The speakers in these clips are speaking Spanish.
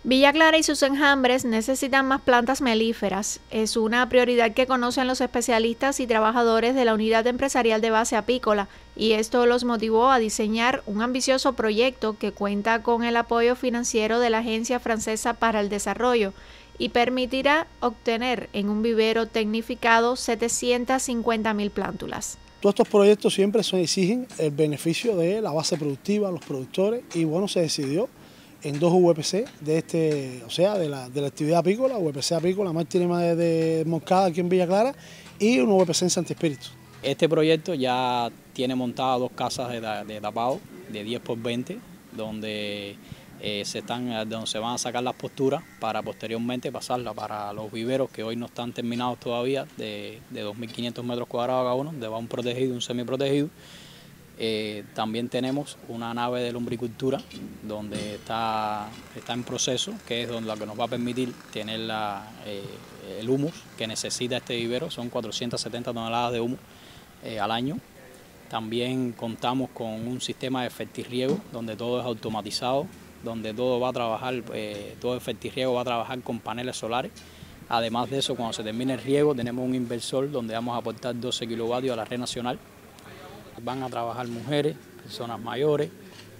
Villa Clara y sus enjambres necesitan más plantas melíferas. Es una prioridad que conocen los especialistas y trabajadores de la Unidad Empresarial de Base Apícola, y esto los motivó a diseñar un ambicioso proyecto que cuenta con el apoyo financiero de la Agencia Francesa para el Desarrollo y permitirá obtener en un vivero tecnificado 750.000 plántulas. Todos estos proyectos siempre exigen el beneficio de la base productiva, los productores, y bueno, se decidió en dos UPC de la actividad apícola, UPC apícola Martínez de Moncada aquí en Villa Clara y un UPC en Santi Espíritu. Este proyecto ya tiene montadas dos casas de tapado de 10 por 20, donde se van a sacar las posturas para posteriormente pasarlas para los viveros que hoy no están terminados todavía, de 2.500 metros cuadrados cada uno, de un protegido y un semiprotegido. También tenemos una nave de lombricultura donde está en proceso, que es lo que nos va a permitir tener el humus que necesita este vivero. Son 470 toneladas de humus al año. También contamos con un sistema de fertirriego donde todo es automatizado, donde todo va a trabajar, todo el fertirriego va a trabajar con paneles solares. Además de eso, cuando se termine el riego, tenemos un inversor donde vamos a aportar 12 kilovatios a la red nacional. Van a trabajar mujeres, personas mayores,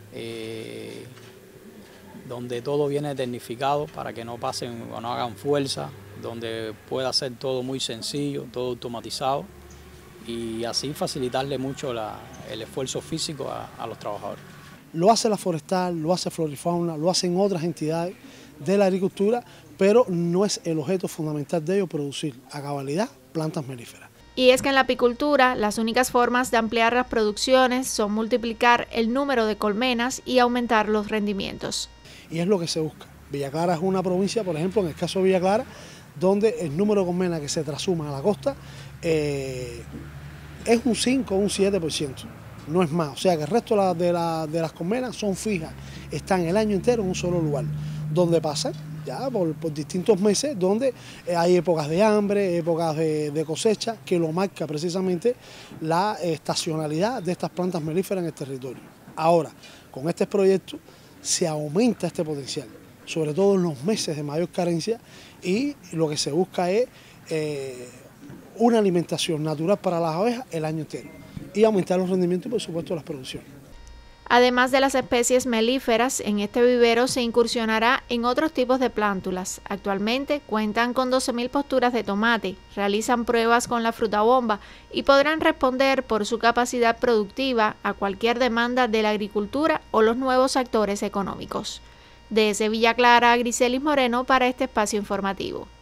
donde todo viene tecnificado para que no pasen o no hagan fuerza, donde pueda ser todo muy sencillo, todo automatizado y así facilitarle mucho el esfuerzo físico a los trabajadores. Lo hace la Forestal, lo hace Florifauna, lo hacen otras entidades de la agricultura, pero no es el objeto fundamental de ello producir a cabalidad plantas melíferas. Y es que en la apicultura las únicas formas de ampliar las producciones son multiplicar el número de colmenas y aumentar los rendimientos. Y es lo que se busca. Villa Clara es una provincia, por ejemplo, en el caso de Villa Clara, donde el número de colmenas que se trasuma a la costa es un 5 o un 7%, no es más. O sea que el resto de las colmenas son fijas, están el año entero en un solo lugar, donde pasan ya por distintos meses, donde hay épocas de hambre, épocas de cosecha, que lo marca precisamente la estacionalidad de estas plantas melíferas en el territorio. Ahora, con este proyecto se aumenta este potencial, sobre todo en los meses de mayor carencia, y lo que se busca es una alimentación natural para las abejas el año entero y aumentar los rendimientos y por supuesto las producciones. Además de las especies melíferas, en este vivero se incursionará en otros tipos de plántulas. Actualmente cuentan con 12.000 posturas de tomate, realizan pruebas con la fruta bomba y podrán responder por su capacidad productiva a cualquier demanda de la agricultura o los nuevos actores económicos. Desde Villa Clara, Griselis Moreno para este espacio informativo.